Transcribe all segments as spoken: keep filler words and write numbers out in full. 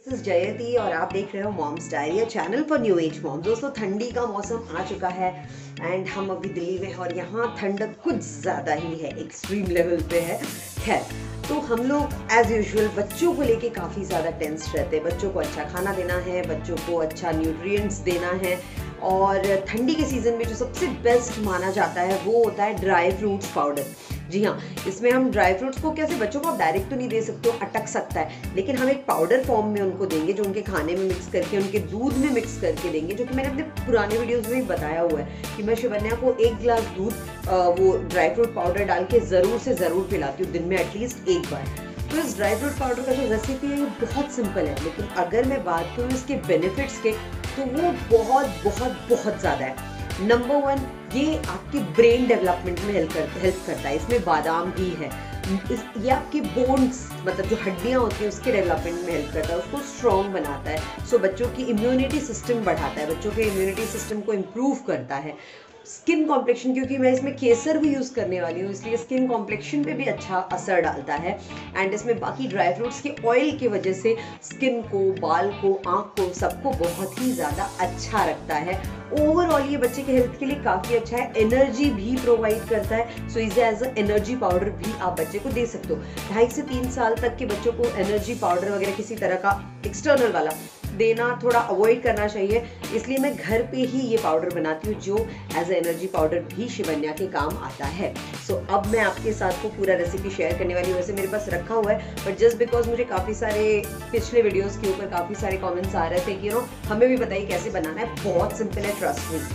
This is जयती और आप देख रहे हो mom's diary channel for new age moms. दोस्तों ठंडी का मौसम आ चुका है एंड हम अभी दिल्ली में हैं और यहाँ ठंडक कुछ ज़्यादा ही है, एक्सट्रीम लेवल पे है। खैर, तो हम लोग एज यूजुअल बच्चों को लेके काफ़ी ज़्यादा टेंस रहते हैं। बच्चों को अच्छा खाना देना है, बच्चों को अच्छा न्यूट्रिएंट्स देना है और ठंडी के सीज़न में जो सबसे बेस्ट माना जाता है वो होता है ड्राई फ्रूट्स पाउडर। जी हाँ, इसमें हम ड्राई फ्रूट्स को कैसे बच्चों को आप डायरेक्ट तो नहीं दे सकते हो, अटक सकता है, लेकिन हम एक पाउडर फॉर्म में उनको देंगे जो उनके खाने में मिक्स करके, उनके दूध में मिक्स करके देंगे, जो कि मैंने अपने पुराने वीडियोस में भी बताया हुआ है कि मैं शिवन्या को एक गिलास दूध वो ड्राई फ्रूट पाउडर डाल के ज़रूर से ज़रूर पिलाती हूँ, दिन में एटलीस्ट एक बार। तो इस ड्राई फ्रूट पाउडर का जो रेसिपी है ये बहुत सिंपल है, लेकिन अगर मैं बात करूँ इसके बेनिफिट्स के तो वो बहुत बहुत बहुत ज़्यादा है। नंबर वन, ये आपके ब्रेन डेवलपमेंट में हेल्प कर हेल्प करता है। इसमें बादाम भी है। इस ये आपके बोन्स मतलब जो हड्डियां होती हैं उसके डेवलपमेंट में हेल्प करता है, उसको स्ट्रॉन्ग बनाता है। सो बच्चों की इम्यूनिटी सिस्टम बढ़ाता है, बच्चों के इम्यूनिटी सिस्टम को इम्प्रूव करता है। स्किन कॉम्प्लेक्शन, क्योंकि मैं इसमें केसर भी यूज़ करने वाली हूँ इसलिए स्किन कॉम्प्लेक्शन पे भी अच्छा असर डालता है। एंड इसमें बाकी ड्राई फ्रूट्स के ऑयल की वजह से स्किन को, बाल को, आँख को, सबको बहुत ही ज़्यादा अच्छा रखता है। ओवरऑल ये बच्चे के हेल्थ के लिए काफ़ी अच्छा है। एनर्जी भी प्रोवाइड करता है, सो इसे एज अ एनर्जी पाउडर भी आप बच्चे को दे सकते हो। ढाई से तीन साल तक के बच्चों को एनर्जी पाउडर वगैरह किसी तरह का एक्सटर्नल वाला देना थोड़ा अवॉइड करना चाहिए, इसलिए मैं घर पे ही ये पाउडर बनाती हूँ जो एज ए एनर्जी पाउडर भी शिवन्या के काम आता है। सो so, अब मैं आपके साथ को पूरा रेसिपी शेयर करने वाली हूँ। वैसे मेरे पास रखा हुआ है, बट जस्ट बिकॉज मुझे काफ़ी सारे पिछले वीडियोस के ऊपर काफ़ी सारे कमेंट्स आ रहे थे कि यू नो हमें भी बताइए कैसे बनाना है। बहुत सिंपल है, ट्रस्ट मी।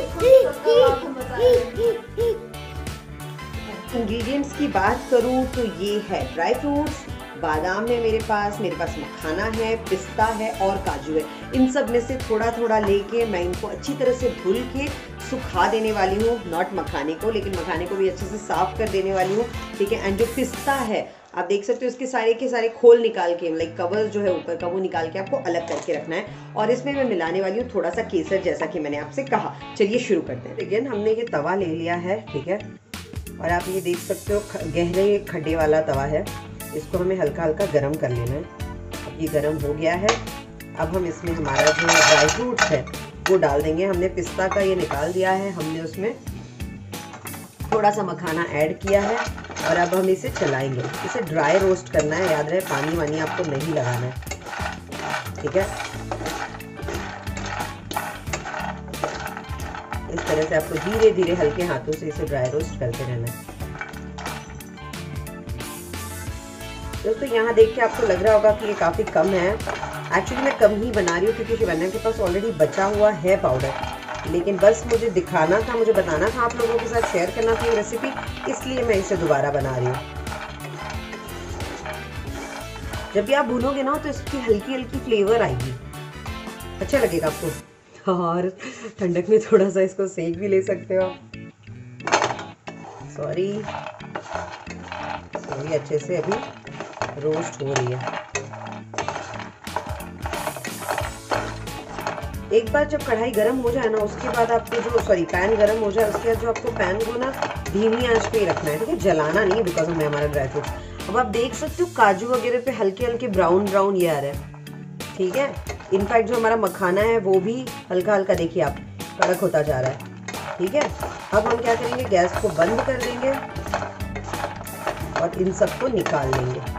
इंग्रेडिएंट्स की बात करूँ तो ये है ड्राई फ्रूट्स, बादाम है मेरे पास, मेरे पास मखाना है, पिस्ता है और काजू है। इन सब में से थोड़ा थोड़ा लेके मैं इनको अच्छी तरह से धुल के सुखा देने वाली हूँ, नॉट मखाने को, लेकिन मखाने को भी अच्छे से साफ कर देने वाली हूँ, ठीक है। एंड जो पिस्ता है आप देख सकते हो, इसके सारे के सारे खोल निकाल के, लाइक कवर जो है ऊपर का वो निकाल के आपको अलग करके रखना है। और इसमें मैं मिलाने वाली हूँ थोड़ा सा केसर, जैसा कि मैंने आपसे कहा। चलिए शुरू करते हैं। अगेन हमने ये तवा ले लिया है, ठीक है, और आप ये देख सकते हो गहरे खड्डे वाला तवा है। इसको हमें हल्का हल्का गरम कर लेना है। अब ये गरम हो गया है। अब हम इसमें हमारा जो ड्राई फ्रूट्स है वो डाल देंगे। हमने पिस्ता का ये निकाल दिया है, हमने उसमें थोड़ा सा मखाना ऐड किया है और अब हम इसे चलाएंगे। इसे ड्राई रोस्ट करना है, याद रहे पानी वानी आपको नहीं लगाना है, ठीक है। इस तरह से आपको धीरे धीरे हल्के हाथों से इसे ड्राई रोस्ट करते रहना है। दोस्तों यहाँ देख के आपको लग रहा होगा कि ये काफ़ी कम है। एक्चुअली मैं कम ही बना रही हूँ क्योंकि शिवन्या के पास ऑलरेडी बचा हुआ है पाउडर, लेकिन बस मुझे दिखाना था, मुझे बताना था, आप लोगों के साथ शेयर करना था ये रेसिपी, इसलिए मैं इसे दोबारा बना रही हूँ। जब भी आप भूनोगे ना तो इसकी हल्की हल्की फ्लेवर आएगी, अच्छा लगेगा आपको। और ठंडक में थोड़ा सा इसको सेक भी ले सकते हो। सॉरी सॉरी अच्छे से अभी रोस्ट हो रही है। एक बार जब कढ़ाई गर्म हो जाए ना, उसके बाद आपको जो सॉरी पैन गर्म हो जाए, उसके बाद जो आपको पैन को ना धीमी आंच पे ही रखना है, ठीक है, जलाना नहीं है, बिकॉज हमें हमारा ड्राई फ्रूट। अब आप देख सकते हो काजू वगैरह पे हल्के हल्के ब्राउन ब्राउन ये आ रहा है, ठीक है। इनफैक्ट जो हमारा मखाना है वो भी हल्का हल्का देखिए आप कड़क होता जा रहा है, ठीक है। अब हम क्या करेंगे, गैस को बंद कर देंगे और इन सबको निकाल लेंगे।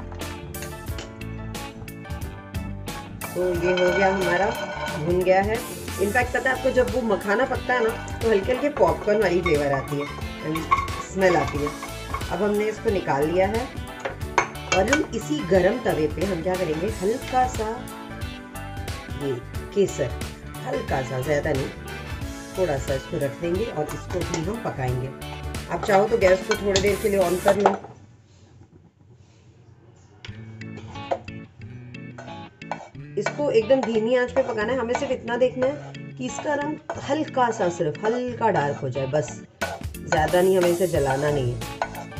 तो ये हो गया हमारा, भुन गया है। इनफैक्ट पता है आपको, जब वो मखाना पकता है ना तो हल्के हल्के पॉपकॉर्न वाली फ्लेवर आती है एंड स्मेल आती है। अब हमने इसको निकाल लिया है और हम इसी गरम तवे पे हम क्या करेंगे, हल्का सा ये केसर, हल्का सा, ज़्यादा नहीं, थोड़ा सा इसको रख देंगे और इसको भी हम पकाएंगे। आप चाहो तो गैस को थोड़ी देर के लिए ऑन कर लो। इसको एकदम धीमी आंच पे पकाना है। हमें सिर्फ इतना देखना है कि इसका रंग हल्का सा, सिर्फ हल्का डार्क हो जाए, बस, ज़्यादा नहीं, हमें इसे जलाना नहीं है।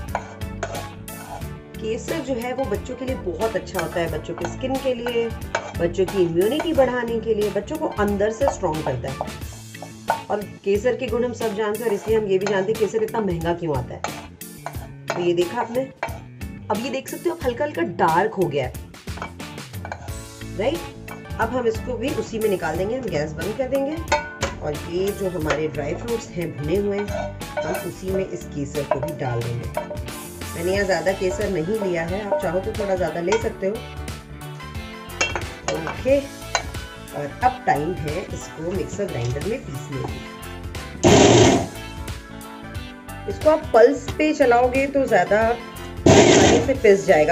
केसर जो है वो बच्चों के लिए बहुत अच्छा होता है, बच्चों की स्किन के लिए, बच्चों की इम्यूनिटी बढ़ाने के लिए, बच्चों को अंदर से स्ट्रॉन्ग करता है। और केसर के गुण हम सब जानते हैं और इसलिए हम ये भी जानते हैं केसर इतना महंगा क्यों आता है। तो ये देखा आपने, अब ये देख सकते हो हल्का हल्का डार्क हो गया है, राइट। अब हम इसको भी उसी में निकाल देंगे, हम गैस बंद कर देंगे और ये जो हमारे ड्राई फ्रूट्स हैं भुने हुए हम उसी में इस केसर को भी डाल देंगे। मैंने यहाँ ज़्यादा केसर नहीं लिया है, आप चाहो तो थोड़ा ज़्यादा ले सकते हो। ओके, और अब टाइम है इसको मिक्सर ग्राइंडर में पीसने की। इसको आप पल्स पे चलाओगे तो ज़्यादा आसानी से पिस जाएगा।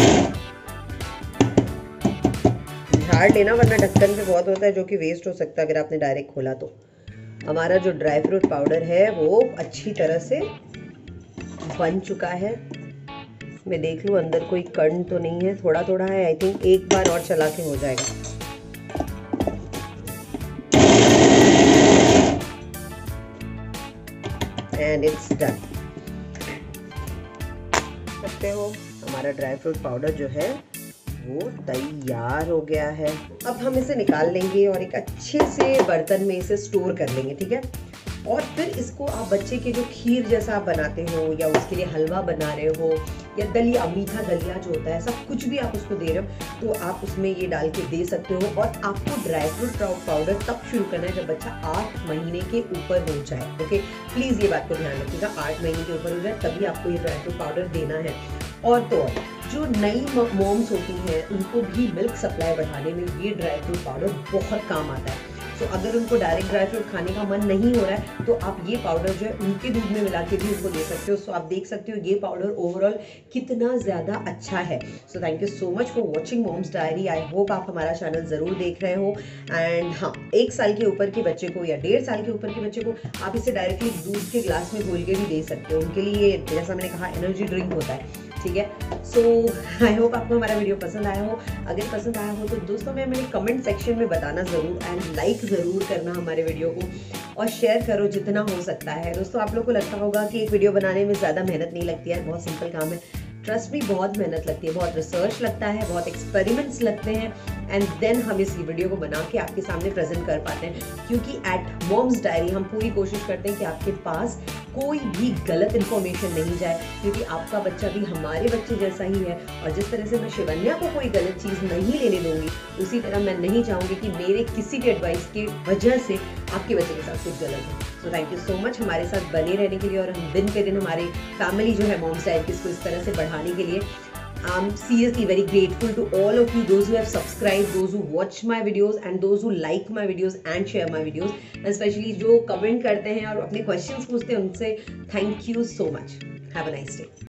झाड़ लेना वरना ढक्कन पे बहुत होता है जो कि वेस्ट हो सकता है अगर आपने डायरेक्ट खोला तो। हमारा जो ड्राई फ्रूट पाउडर है वो अच्छी तरह से बन चुका है। मैं देख लूँ अंदर कोई कण तो नहीं है, थोड़ा थोड़ा है। आई थिंक एक बार और चला के हो जाएगा। And it's done. सकते हो हमारा ड्राई फ्रूट पाउडर जो है वो तैयार हो गया है। अब हम इसे निकाल लेंगे और एक अच्छे से बर्तन में इसे स्टोर कर लेंगे, ठीक है। और फिर इसको आप बच्चे के जो खीर जैसा आप बनाते हो या उसके लिए हलवा बना रहे हो या दलिया, मीठा दलिया जो होता है, सब कुछ भी आप उसको दे रहे हो तो आप उसमें ये डाल के दे सकते हो। और आपको ड्राई फ्रूट पाउडर तब शुरू करना है जब बच्चा आठ महीने के ऊपर हो जाए। ओके, प्लीज़ ये बात को ध्यान रखिएगा, आठ महीने के ऊपर हो जाए तभी आपको ये ड्राई फ्रूट पाउडर देना है। और तो और जो नई मॉम्स होती हैं उनको भी मिल्क सप्लाई बढ़ाने में ये ड्राई फ्रूट पाउडर बहुत काम आता है। तो अगर उनको डायरेक्ट ड्राई फ्रूट खाने का मन नहीं हो रहा है तो आप ये पाउडर जो है उनके दूध में मिला के भी उनको दे सकते हो। सो आप देख सकते हो ये पाउडर ओवरऑल कितना ज़्यादा अच्छा है। So thank you so much for watching mom's diary. I hope आप हमारा चैनल ज़रूर देख रहे हो। एंड हाँ, एक साल के ऊपर के बच्चे को या डेढ़ साल के ऊपर के बच्चे को आप इसे डायरेक्टली दूध के ग्लास में घोल के भी दे सकते हो। उनके लिए जैसा मैंने कहा एनर्जी ड्रिंक होता है, ठीक है। सो आई होप आपको हमारा वीडियो पसंद आया हो। अगर पसंद आया हो तो दोस्तों मैं मेरे कमेंट सेक्शन में बताना ज़रूर एंड लाइक ज़रूर करना हमारे वीडियो को और शेयर करो जितना हो सकता है। दोस्तों आप लोग को लगता होगा कि एक वीडियो बनाने में ज़्यादा मेहनत नहीं लगती है, बहुत सिंपल काम है। ट्रस्ट भी बहुत मेहनत लगती है, बहुत रिसर्च लगता है, बहुत एक्सपेरिमेंट्स लगते हैं एंड देन हम इस वीडियो को बना के आपके सामने प्रेजेंट कर पाते हैं। क्योंकि एट मॉम्स डायरी हम पूरी कोशिश करते हैं कि आपके पास कोई भी गलत इन्फॉर्मेशन नहीं जाए, क्योंकि आपका बच्चा भी हमारे बच्चे जैसा ही है। और जिस तरह से मैं शिवन्या को कोई गलत चीज़ नहीं लेने दूंगी, उसी तरह मैं नहीं चाहूँगी कि मेरे किसी भी एडवाइस की वजह से आपके बच्चे के साथ कुछ गलत हो। So thank you so much हमारे साथ बने रहने के लिए और हम दिन पे दिन हमारे फैमिली जो है मॉम्स डायरी इसको इस तरह से बढ़ाने के लिए। I'm seriously very grateful to all of you, those who have subscribed, those who watch my videos and those who like my videos and share my videos, and especially जो comment करते हैं और अपने questions पूछते हैं उनसे thank you so much. Have a nice day.